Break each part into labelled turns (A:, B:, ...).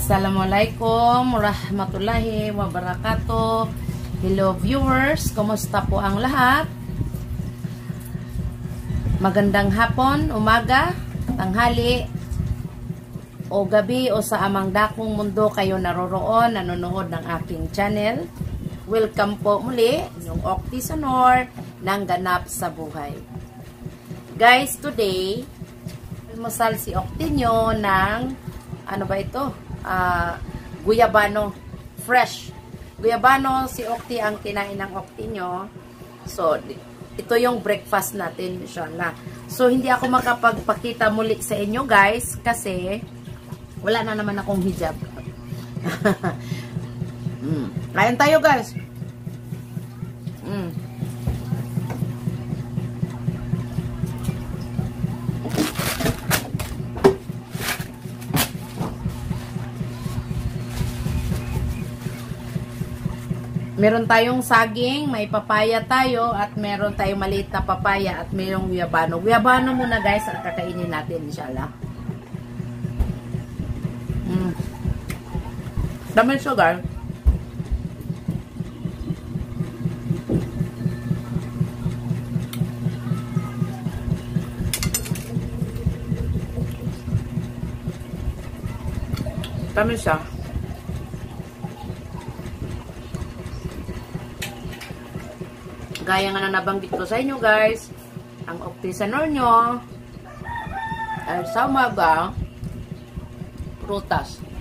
A: Assalamualaikum warahmatullahi wabarakatuh. Hello viewers, kumusta po ang lahat? Magandang hapon, umaga, tanghali, o gabi o sa amang dakong mundo kayo naroroon, nanonood ng aking channel. Welcome po muli, yung Octi Sonor ng Ganap sa Buhay. Guys, today, almusal si Octi nyo ng, ano ba ito? Guyabano. Fresh. Guyabano, si Octi ang kinain ng Octi nyo. So, ito yung breakfast natin, inshallah. So, hindi ako makapagpakita muli sa inyo, guys, kasi wala na naman akong hijab. Kain tayo, guys. Meron tayong saging, may papaya tayo, at meron tayong maliit na papaya, at mayroong guyabano. Guyabano muna, guys, ang kakainin natin, inshallah. Dami sugar. Dami siya. Gaya nga na nabanggit ko sa inyo, guys, ang Octi Sonor nyo ay sa umaga, prutas.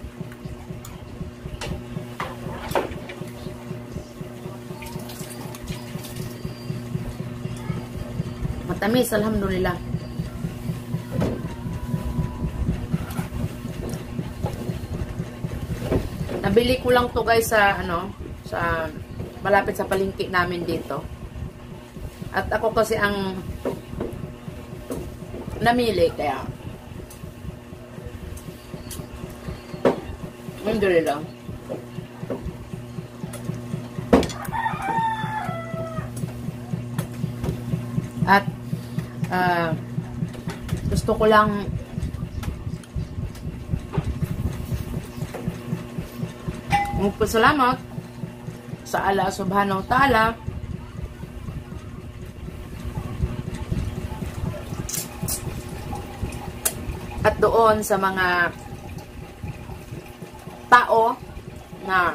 A: Matamis, alhamdulillah. Nabili ko lang to, guys, sa sa malapit sa palengke namin dito. At ako kasi ang namili, kaya alhamdulillah. At gusto ko lang magpasalamat sa Allah subhanahu wa ta'ala at doon sa mga tao na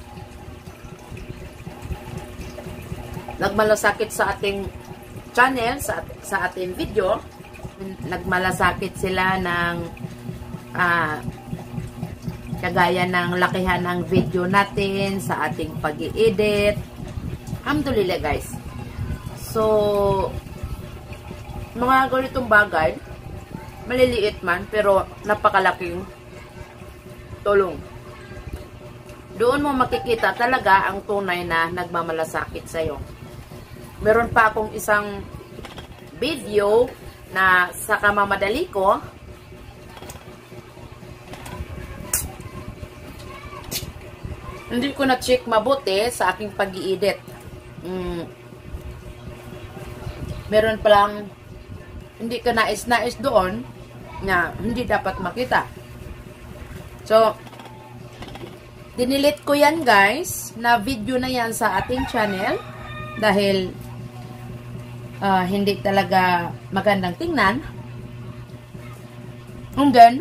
A: nagmalasakit sa ating channel, sa ating video. Nagmalasakit sila ng kagaya ng lakihan ng video natin sa ating pag-i-edit. Alhamdulillah, guys. So, mga ganitong bagay, maliliit man, pero napakalaking tulong. Doon mo makikita talaga ang tunay na nagmamalasakit sa'yo. Meron pa akong isang video na sa kamamadali ko, hindi ko na-check mabuti sa aking pag-i-edit. Meron palang hindi ka nais-nais doon na hindi dapat makita. So, dinilit ko yan, guys, na video na yan sa ating channel dahil hindi talaga magandang tingnan. And then,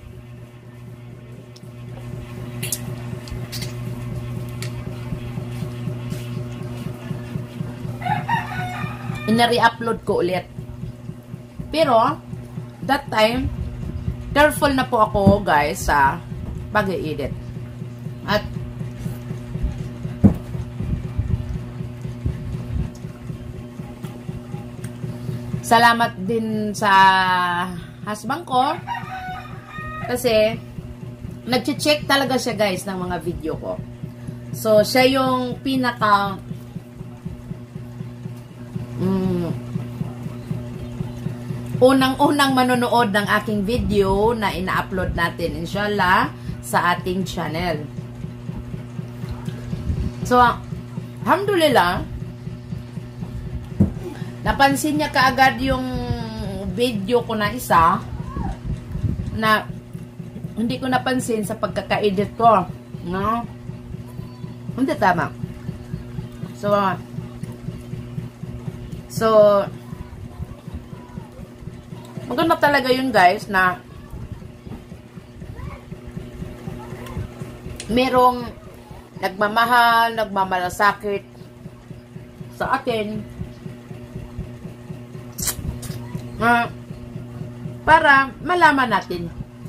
A: ina-re-upload ko ulit. Pero, that time, careful na po ako, guys, sa pag-i-edit. At, salamat din sa husband ko kasi nag-check talaga siya, guys, ng mga video ko. So, siya yung pinaka unang-unang manonood ng aking video na ina-upload natin, inshallah, sa ating channel. So, alhamdulillah, napansin niya kaagad yung video ko na isa na hindi ko napansin sa pagkaka-edit ko. No? Hindi tama. So, maganda talaga yun guys na merong nagmamahal, nagmamalasakit sa akin para malaman natin.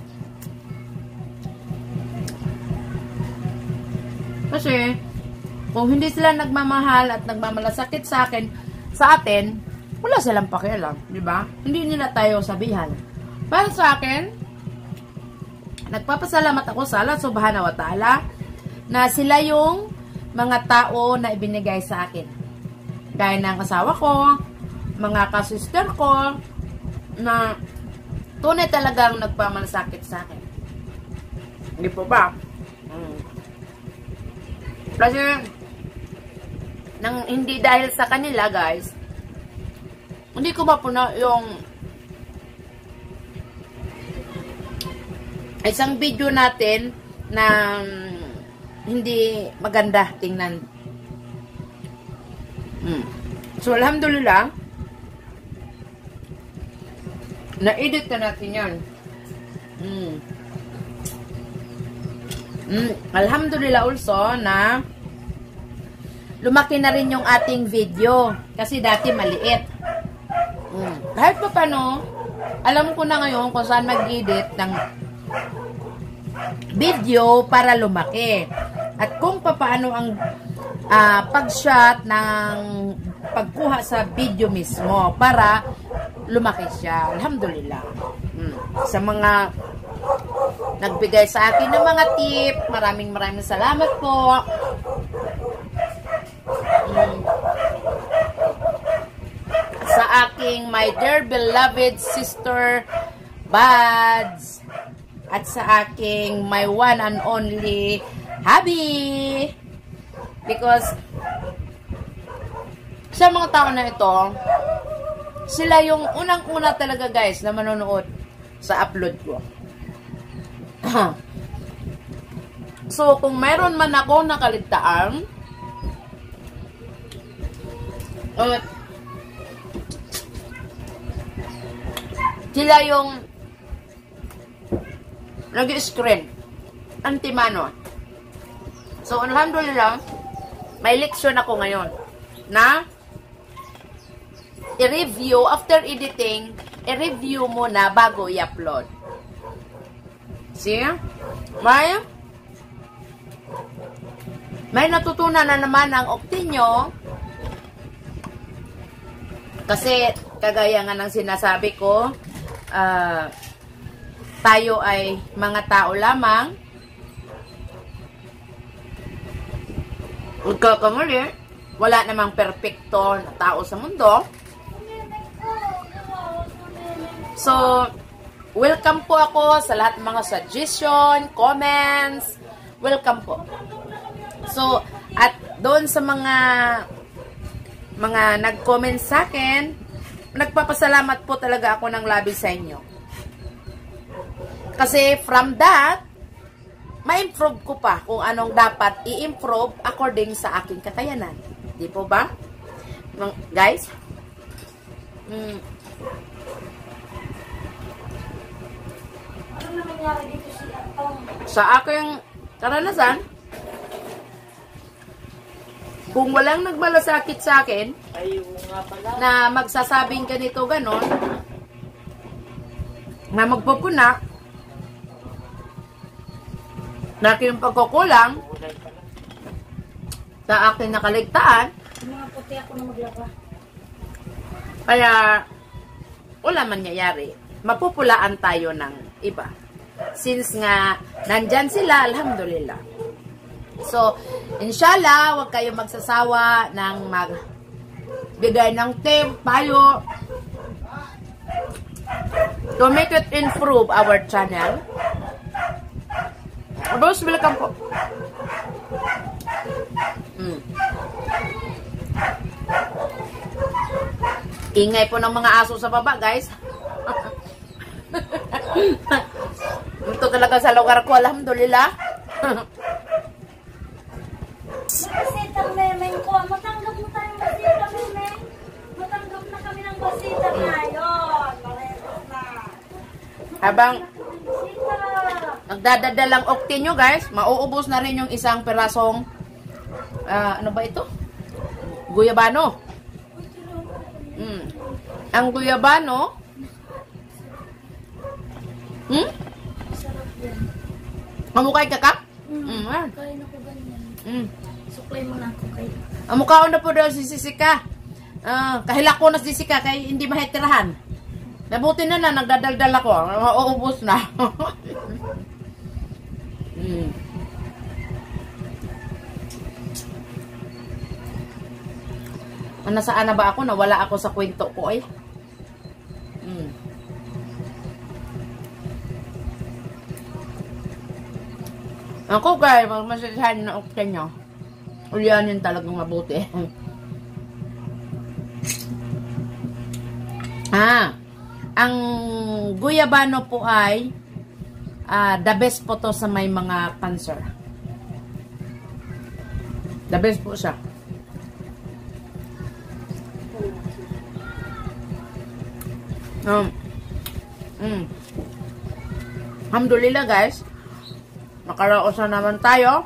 A: Kasi kung hindi sila nagmamahal at nagmamalasakit sa atin, wala silang pakialam, di ba? Hindi nila tayo sabihan. Para sa akin, nagpapasalamat ako sa Allah Subhanahu wa Ta'ala na sila yung mga tao na ibinigay sa akin. Gaya ng asawa ko, mga kasister ko, na tunay talagang nagpamalasakit sa akin. Hindi po ba? Kasi, hindi dahil sa kanila, guys, hindi ko mapuna yung isang video natin na hindi maganda tingnan. So, alhamdulillah, na-edit na natin yan. Alhamdulillah also na lumaki na rin yung ating video. Kasi dati maliit. Kahit pa paano, alam ko na ngayon kung saan mag-edit ng video para lumaki. At kung paano ang pag-shot ng pagkuha sa video mismo para lumaki siya. Alhamdulillah. Sa mga nagbigay sa akin ng mga tip, maraming salamat po. Sa aking my dear beloved sister Bads, at sa aking my one and only hubby, because sa mga tao na ito, sila yung unang-una talaga guys na manonood sa upload ko. So, kung mayroon man ako nakaligtaan, sila yung nag-screen antimano. So, alhamdulillah, may leksyon ako ngayon na i-review, after editing, i-review muna bago i-upload. See? May natutunan na naman ang Octinio. Kasi, kagaya nga ng sinasabi ko, tayo ay mga tao lamang. Huwag kakamali. Wala namang perfecto na tao sa mundo. So, welcome po ako sa lahat ng mga suggestion, comments. Welcome po. So, at doon sa mga nag-comment sa akin, nagpapasalamat po talaga ako ng labis sa inyo. Kasi from that, ma-improve ko pa kung anong dapat i-improve according sa aking kakayanan. Di po ba? Guys? Sa aking karanasan, kung walang nagmalasakit sa akin, na magsasabing ganito ganon, na magpupuna, na aking pagkukulang, sa aking nakaligtaan, kaya wala mangyayari. Mapupulaan tayo ng iba. Since nga, nandyan sila, alhamdulillah. So, inshallah, huwag kayong magsasawa ng magbigay ng tip, payo, to make it improve our channel. Boss, welcome po. Ingay po ng mga aso sa baba, guys. dito talaga sa lugar ko, alhamdulillah.
B: Basita, memeng ko. Matanggap mo tayong basita, memeng. Matanggap na kami ng basita ngayon. Parehas na.
A: Habang
B: Basita.
A: nagdadadalang okti nyo guys, mauubos na rin yung isang perasong, ano ba ito? Guyabano. Ang guyabano, mamukay ka ka?
B: Kain ako ganyan. Suklay mo na ako kayo.
A: Ang mukhaon na po daw si Sisika. Kahilak ko na si Sisika kay hindi mahitirahan. Nabuti na nagdadaldal ako. Mauubos na. Nasaan na ba ako? Nawala ako sa kwento ko eh. Ako guys, magmasasahan na okta nyo. Ulianin talagang mabuti. Ang guyabano po ay the best po to sa may mga cancer. The best po siya. Alhamdulillah guys, makaraos na naman tayo.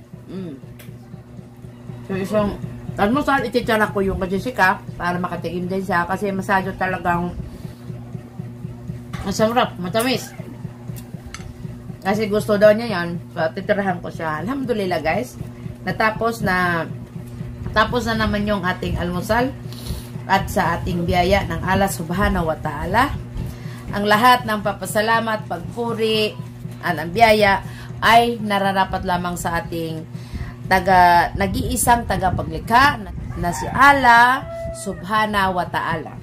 A: So isang almusal, ititsara ko yung Jessica para makatikim din siya kasi masadyo talagang masarap, matamis. Kasi gusto daw niya yan, so titirahan ko siya. Alhamdulillah guys, tapos na naman yung ating almusal at sa ating biyaya ng Allah subhanahu wa ta'ala. Ang lahat ng papasalamat, pagpuri, at ang biyaya ay nararapat lamang sa ating nag-iisang tagapaglikha na si Allah subhanahu wa ta'ala.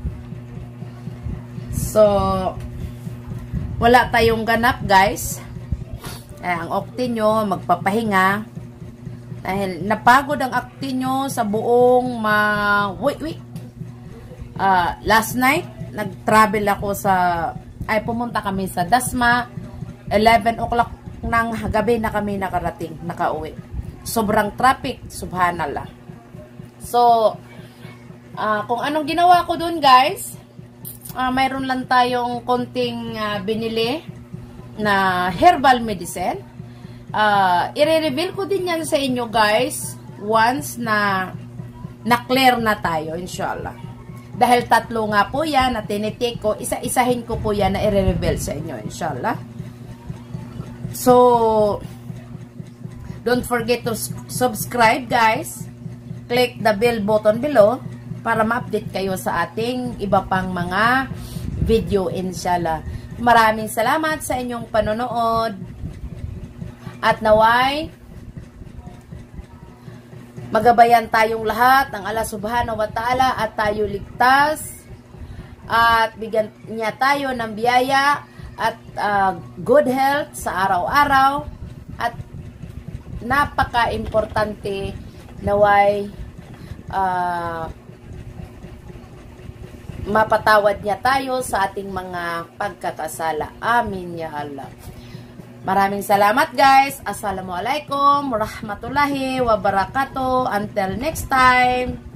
A: So, wala tayong ganap guys. Ang okti nyo, magpapahinga. Dahil napagod ang akti nyo sa buong week. Last night, nag-travel ako pumunta kami sa Dasma. 11 o'clock ng gabi na kami nakauwi. Sobrang traffic, subhanallah. So, kung anong ginawa ko dun guys, mayroon lang tayong konting binili na herbal medicine. I-reveal ko din yan sa inyo guys once na clear na tayo, inshallah. Dahil 3 nga po yan na tinitake ko, isa-isahin ko po yan na i-reveal sa inyo, inshallah. So, don't forget to subscribe guys. Click the bell button below para ma-update kayo sa ating iba pang mga video, inshallah. Maraming salamat sa inyong panonood. At naway, magabayan tayong lahat ng Allah subhanahu wa ta'ala at tayo ligtas at bigyan niya tayo ng biyaya at good health sa araw-araw at napaka-importante naway mapatawad niya tayo sa ating mga pagkakasala. Amin ya Allah. Maraming salamat guys. Assalamualaikum warahmatullahi wabarakatuh. Until next time.